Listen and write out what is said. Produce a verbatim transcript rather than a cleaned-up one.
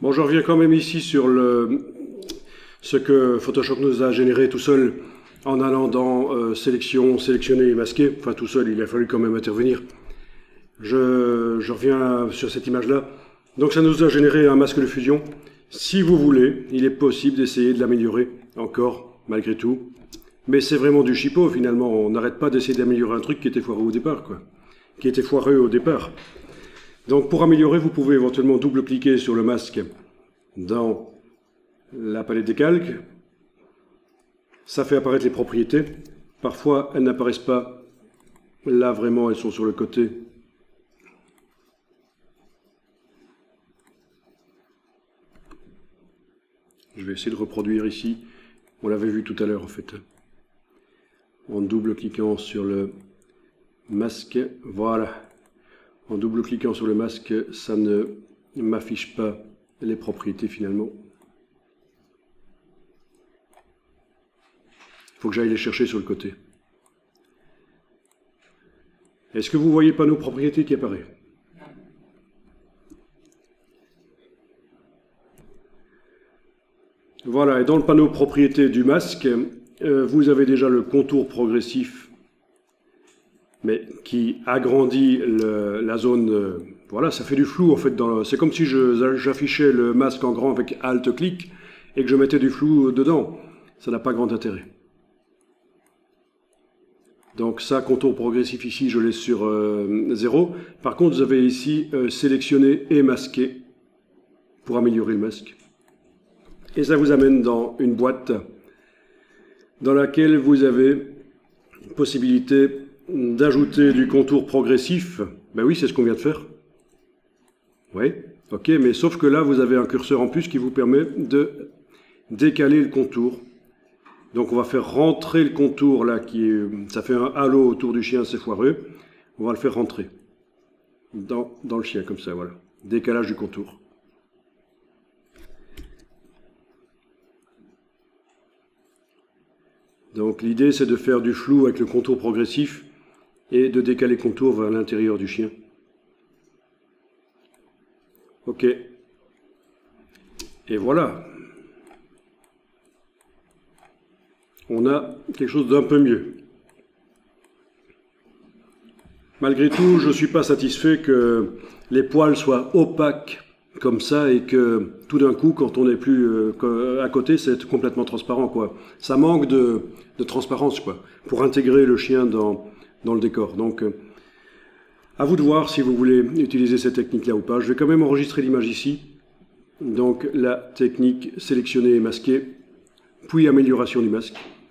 Bon, je reviens quand même ici sur le, ce que Photoshop nous a généré tout seul en allant dans euh, sélection, sélectionner et masquer. Enfin, tout seul, il a fallu quand même intervenir. Je, je reviens sur cette image-là. Donc, ça nous a généré un masque de fusion. Si vous voulez, il est possible d'essayer de l'améliorer encore, malgré tout. Mais c'est vraiment du chipot, finalement. On n'arrête pas d'essayer d'améliorer un truc qui était foireux au départ, quoi. Qui était foireux au départ. Donc, pour améliorer, vous pouvez éventuellement double-cliquer sur le masque dans la palette des calques. Ça fait apparaître les propriétés. Parfois, elles n'apparaissent pas. Là, vraiment, elles sont sur le côté. Je vais essayer de reproduire ici. On l'avait vu tout à l'heure, en fait. En double-cliquant sur le masque. Voilà. En double-cliquant sur le masque, ça ne m'affiche pas les propriétés, finalement. Il faut que j'aille les chercher sur le côté. Est-ce que vous voyez le panneau propriétés qui apparaît? Voilà, et dans le panneau propriétés du masque, euh, vous avez déjà le contour progressif, mais qui agrandit le, la zone. Euh, voilà, ça fait du flou en fait. C'est comme si j'affichais le masque en grand avec Alt-clic et que je mettais du flou dedans. Ça n'a pas grand intérêt. Donc ça, contour progressif ici, je l'ai sur euh, zéro. Par contre, vous avez ici euh, sélectionner et masquer pour améliorer le masque. Et ça vous amène dans une boîte dans laquelle vous avez possibilité d'ajouter du contour progressif. Ben oui, c'est ce qu'on vient de faire. Oui, ok, mais sauf que là, vous avez un curseur en plus qui vous permet de décaler le contour. Donc on va faire rentrer le contour là, qui est, ça fait un halo autour du chien, c'est foireux. On va le faire rentrer dans, dans le chien, comme ça, voilà. Décalage du contour. Donc l'idée, c'est de faire du flou avec le contour progressif et de décaler le contour vers l'intérieur du chien. Ok. Et voilà. On a quelque chose d'un peu mieux. Malgré tout, je ne suis pas satisfait que les poils soient opaques comme ça et que tout d'un coup, quand on n'est plus euh, à côté, c'est complètement transparent, quoi. Ça manque de, de transparence, quoi, pour intégrer le chien dans, dans le décor. Donc, euh, à vous de voir si vous voulez utiliser cette technique-là ou pas. Je vais quand même enregistrer l'image ici. Donc, la technique sélectionner et masquer, puis amélioration du masque.